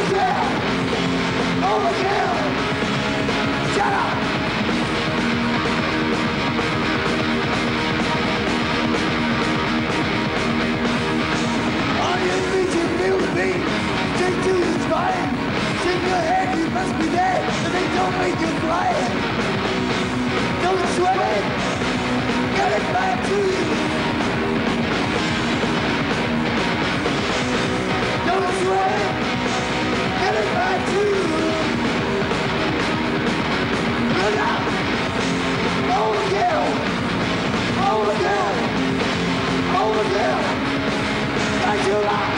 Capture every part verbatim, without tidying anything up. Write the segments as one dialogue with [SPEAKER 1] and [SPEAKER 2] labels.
[SPEAKER 1] Overkill! Overkill! Shut up! On your feet you feel the beat, take to your spine. Shake your head, you must be dead, but they don't make you fly. Don't sweat it, get it back to you. Don't sweat it, get it back to you. Look out! Overkill! Overkill! Overkill! Got you locked!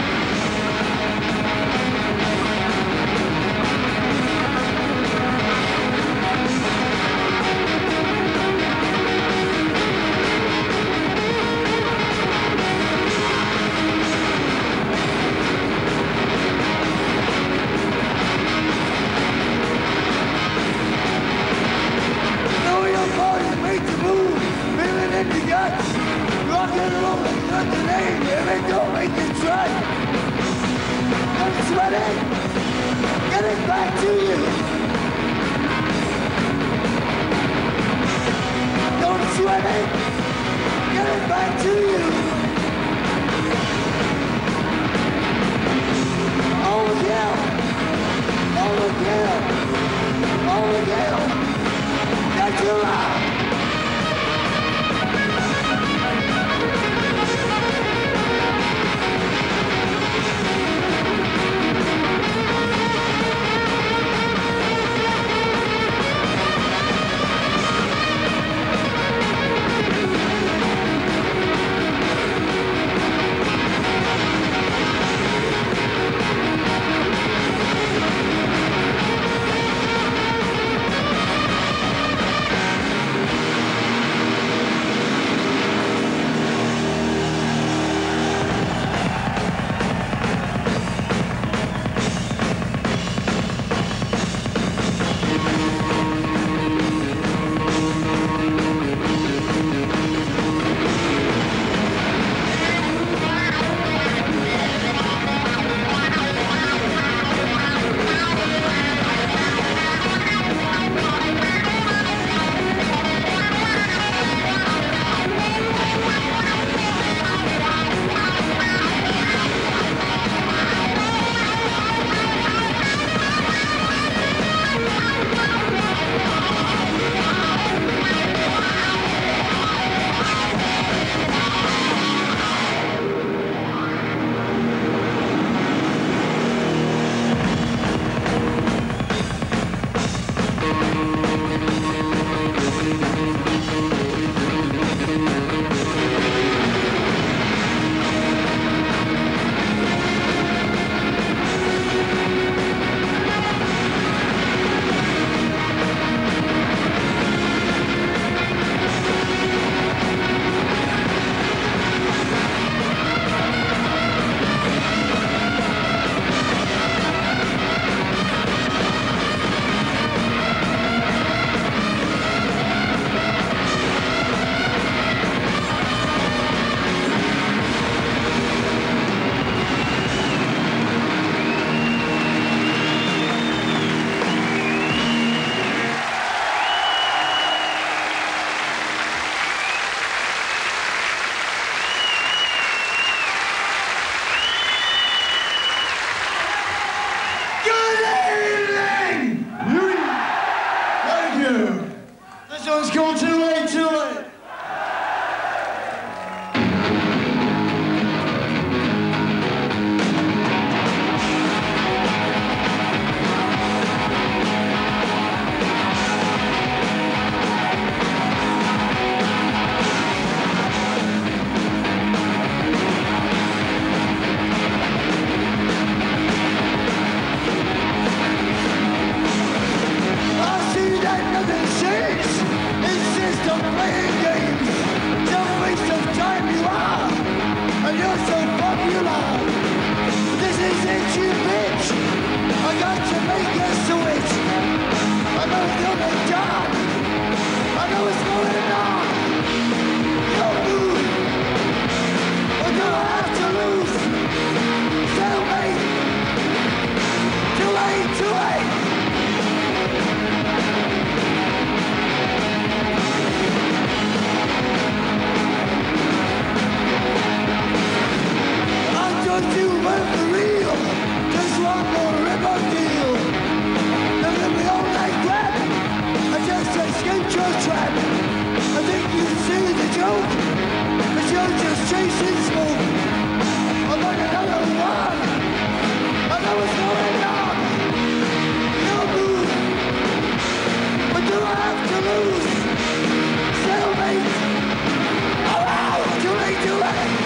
[SPEAKER 1] chasing smoke. I'm like another one. I know what's going on. You'll move. But do I have to lose? Stalemate. Oh, oh, too late, too late.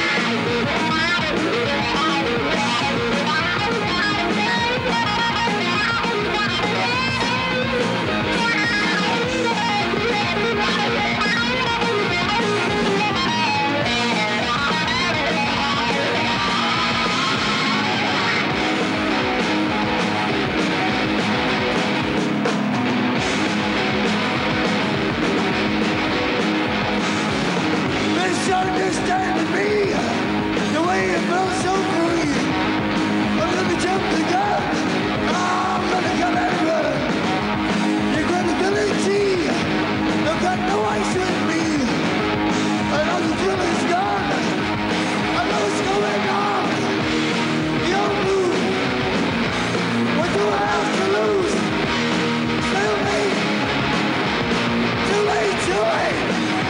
[SPEAKER 1] Misunderstanding me, the way it felt so free. I'm gonna jump the gun, I'm gonna come and run. Your credibility, I've got no ice with me. I know the thrill is gone, I know what's going on. You'll move, what do I have to lose? Stalemate, too late, too late.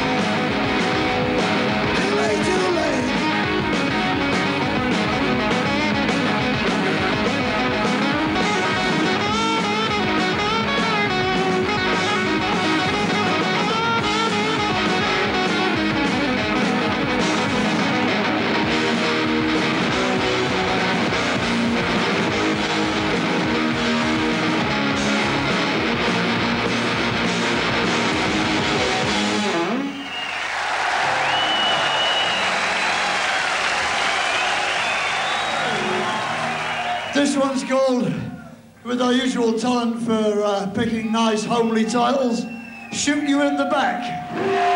[SPEAKER 1] This one's called, with our usual talent for uh, picking nice homely titles, Shoot You in the Back.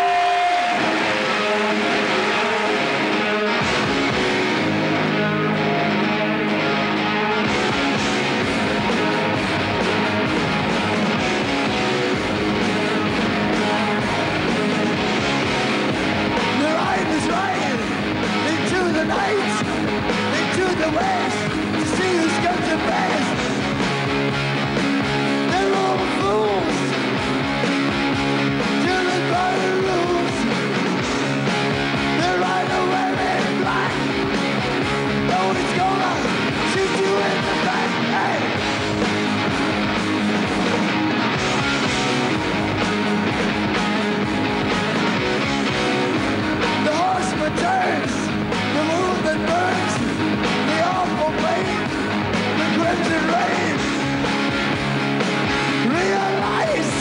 [SPEAKER 1] Your eye is riding into the night, into the west. See who's got the best. They're all fools, driven by the rules. They're right away in black. No one's gonna shoot you in the back. Hey. The horseman turns, the movement burns, the awful pain. Crimson rain. Realize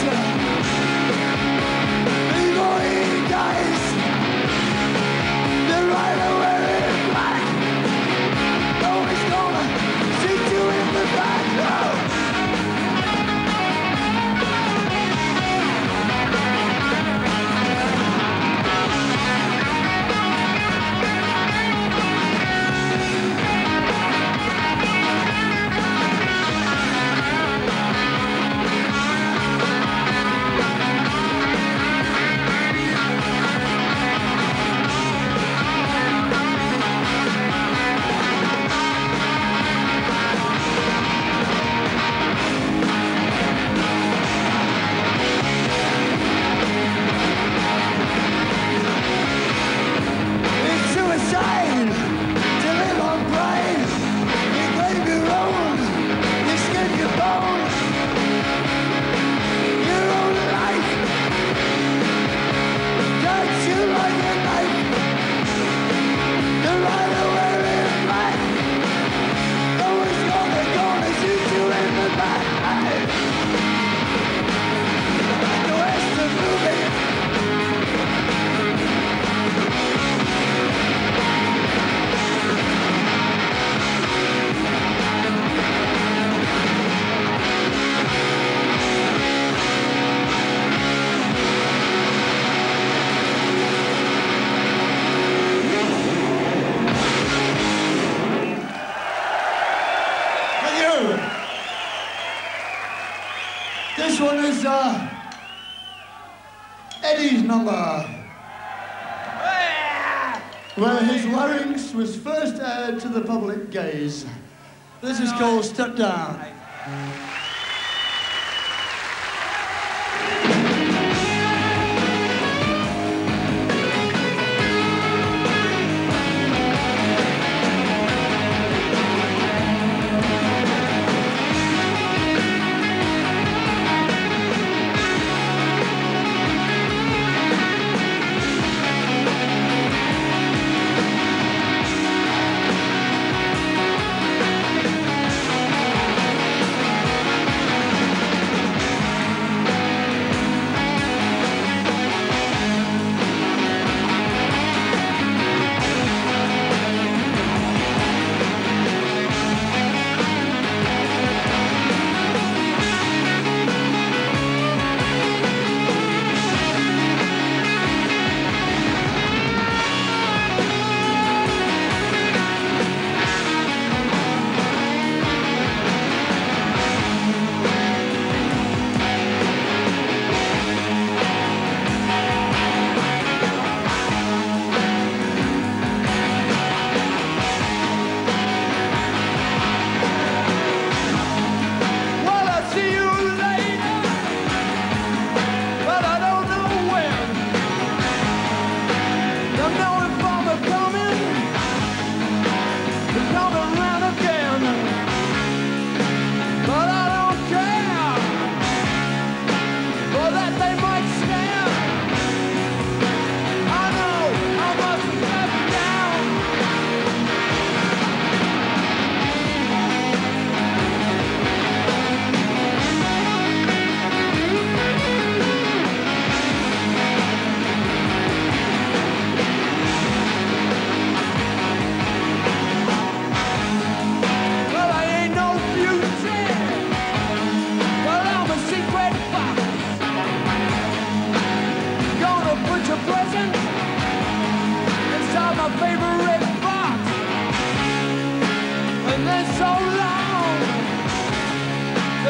[SPEAKER 1] before he dies, the rider wearing black. No one's gonna shoot you in the back. No. This one is uh, Eddie's number, where his larynx was first aired to the public gaze. This is called Step Down.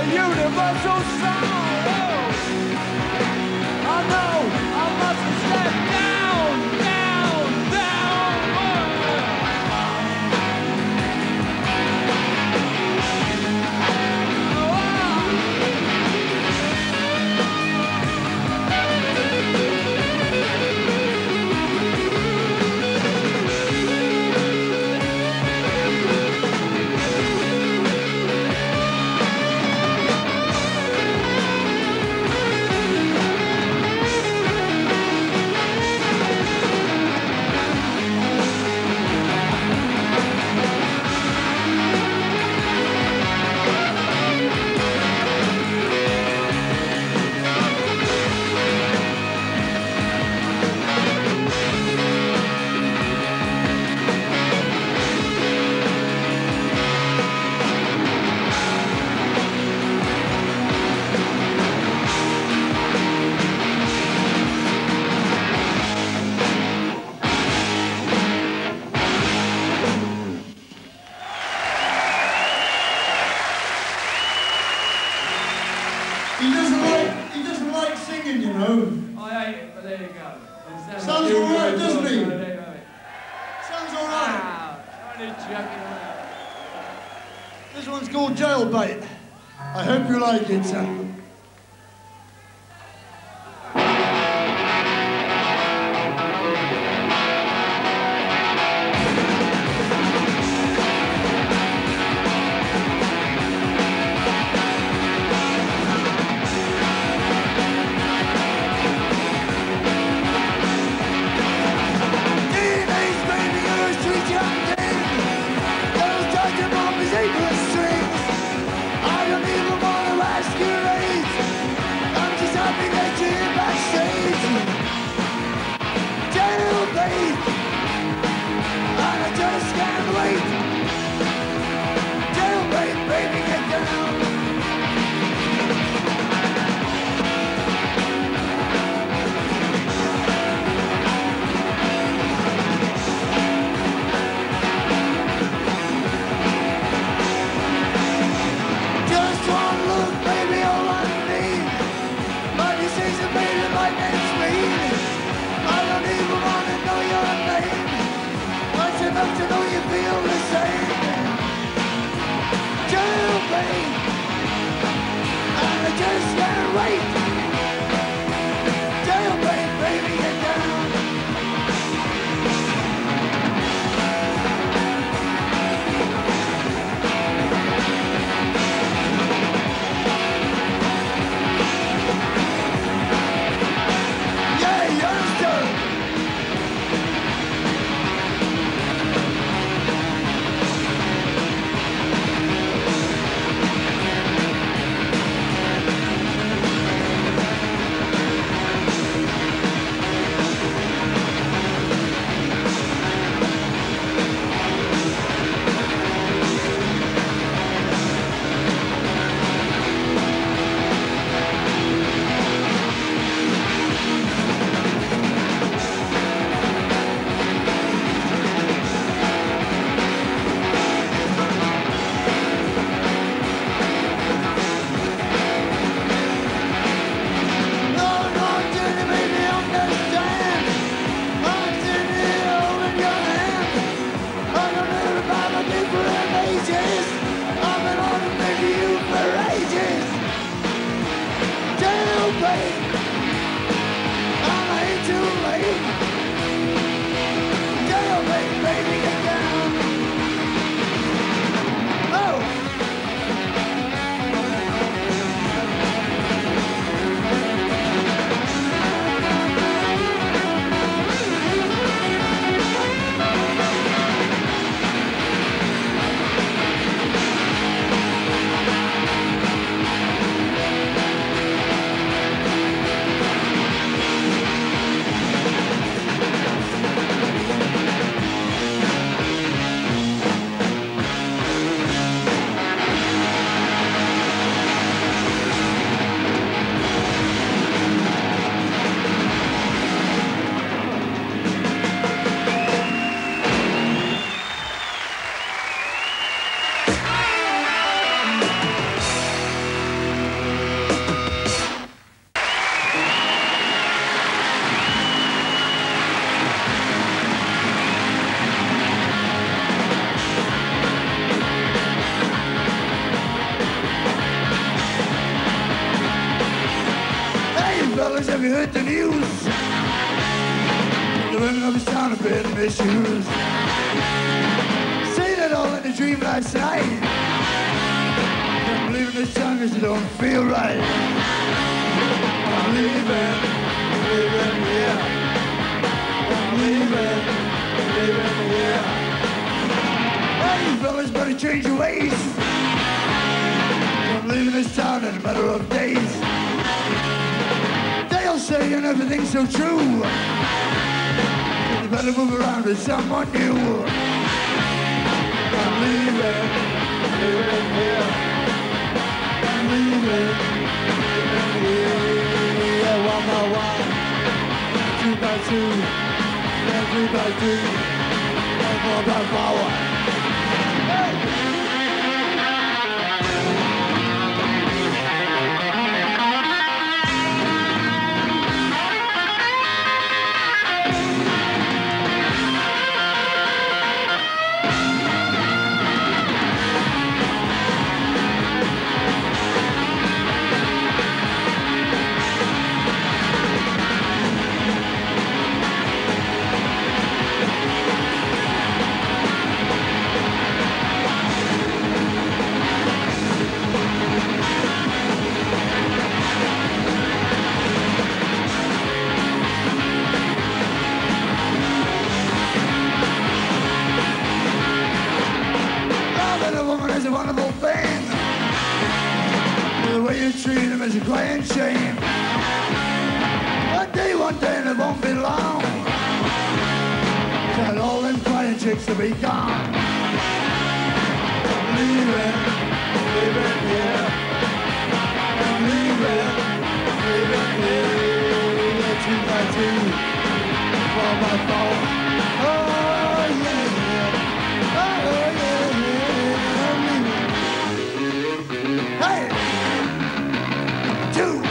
[SPEAKER 1] universal sorrow. I know I must step down, down, down.
[SPEAKER 2] He doesn't like, he doesn't like singing, you know.
[SPEAKER 1] I hate it, but there you go.
[SPEAKER 2] Sounds all right, doesn't he? Sounds all right.
[SPEAKER 1] Wow, only joking around.
[SPEAKER 2] This one's called Jailbait. I hope you like it, son.
[SPEAKER 1] To know you feel the same. Jailbait, and I just can't wait. Jailbait, baby, get down. Yeah, youngster. have you heard the news? The women of his town have been misused. Say that all in a dream last night. Can't believe in this tongue cause it don't feel right. I'm leaving, leaving here. I'm leaving, leaving here. Hey, you fellas better change your ways. I'm leaving this town in a matter of days. They'll say and everything's so true. You better move around with someone new. I'm leaving, leaving here. I'm leaving, leaving here. Yeah, one by one, two by two, then three by three, then four by four. Hey! Is a wonderful thing. The way you treat him is a crying shame. One day, one day, and it won't be long. Tell all them crying chicks to be gone. I'm leaving, leaving here. I'm leaving, leaving here. Two by two, four by four. Oh yeah, yeah. Oh yeah. Hey! Two!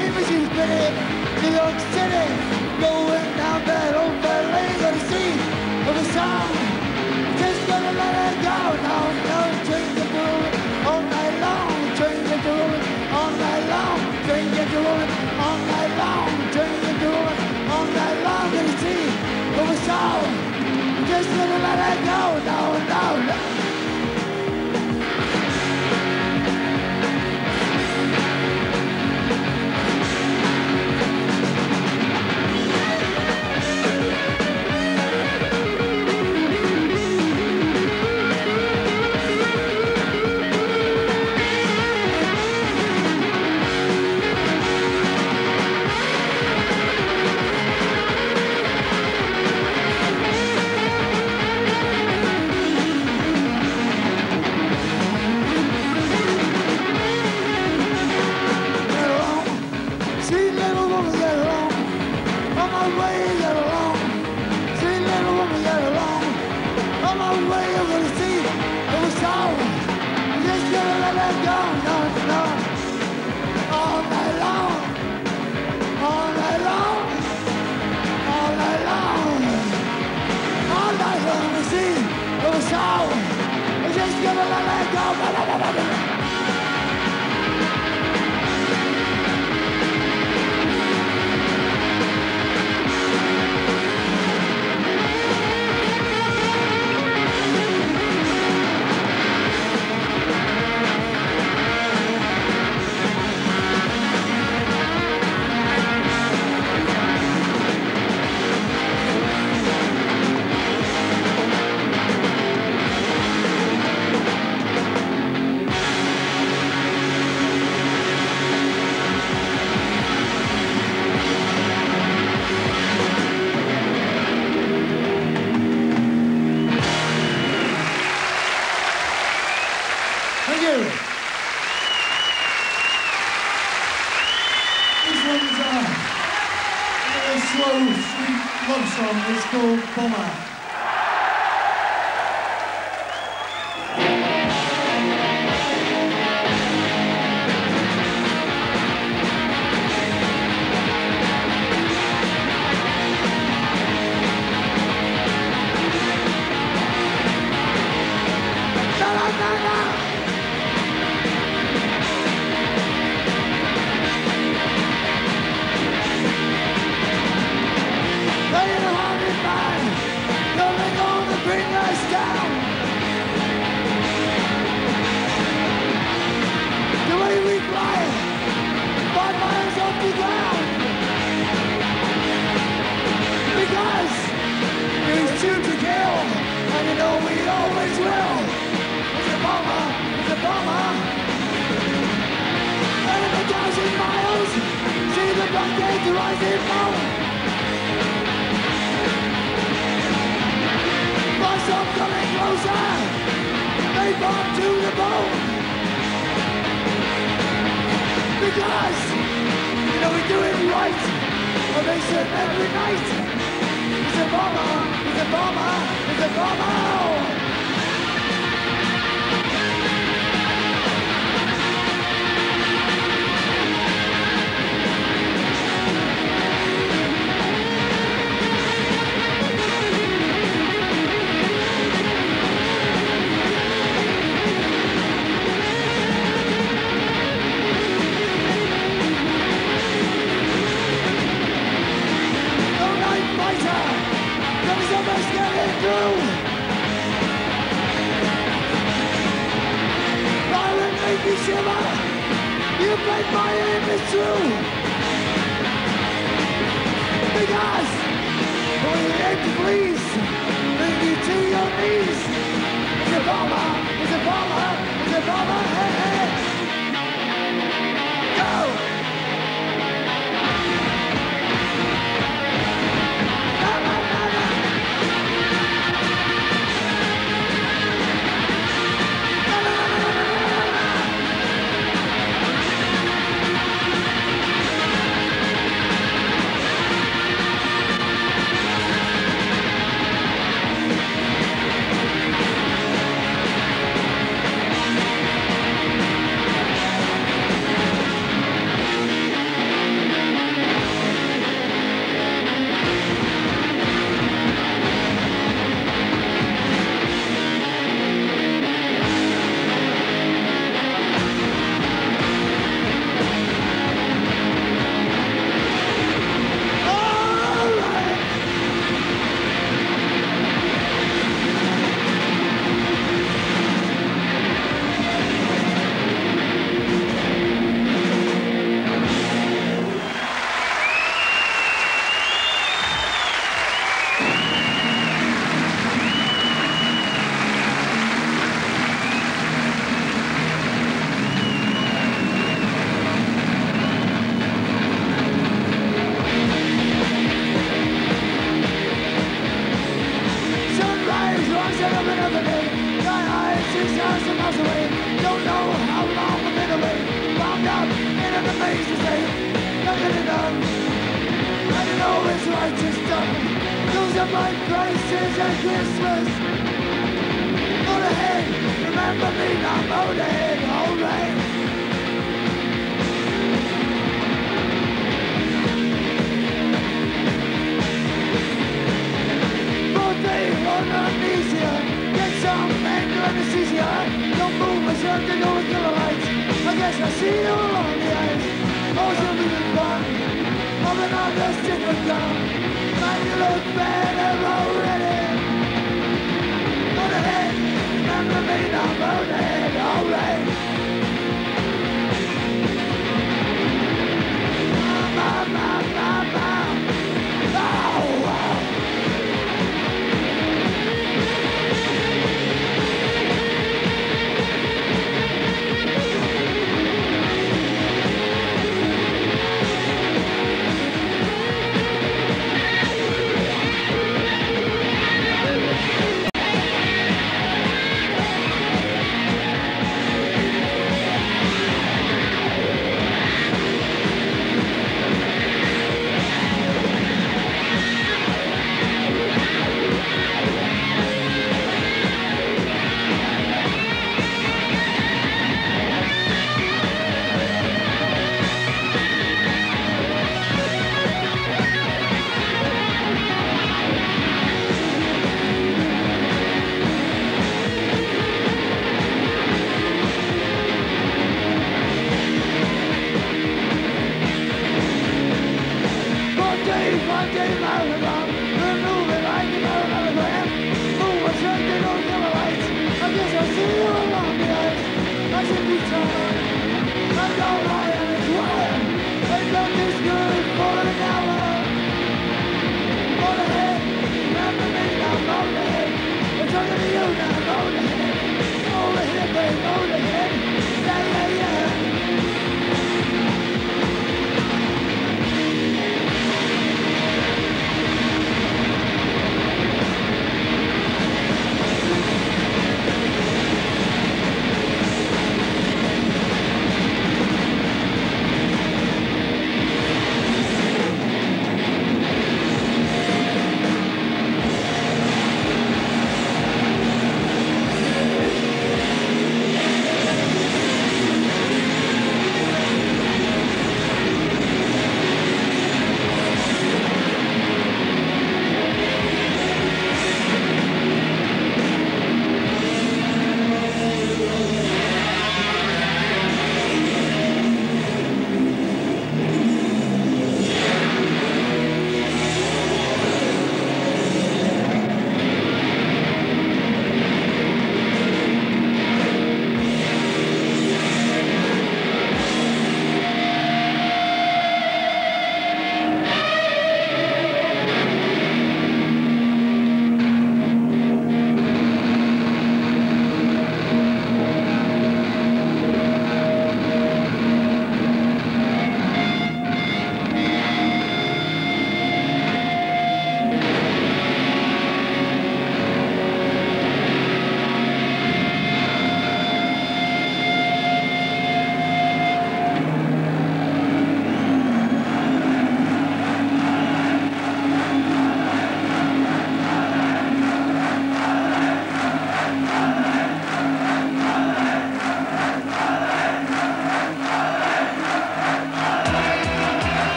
[SPEAKER 1] Miami, she's pretty. New York City, going down that old bad lane, gonna see of a song. Just gonna let her go, no, no, change the room all night long, change the room all night long, change the room all night long, change the room all night long, gonna see of a song. Just gonna let her go, no, no, no.
[SPEAKER 2] It's called Bomber.
[SPEAKER 1] always righteous done. Those are my prices at Christmas. Motorhead, remember me now, Motorhead, alright. Forte on amnesia, get some anger anesthesia. Don't move myself to go with killer lights. I guess I see you along the ice. Oh, she'll be the fun of another sticker gun. Man, you look better already. Motorhead, remember me now, Motorhead, alright. Ma, ma, ma, ma. Oh, wow.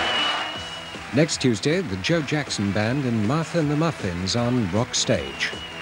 [SPEAKER 3] Next Tuesday, the Joe Jackson Band and Martha and the Muffins on Rock Stage.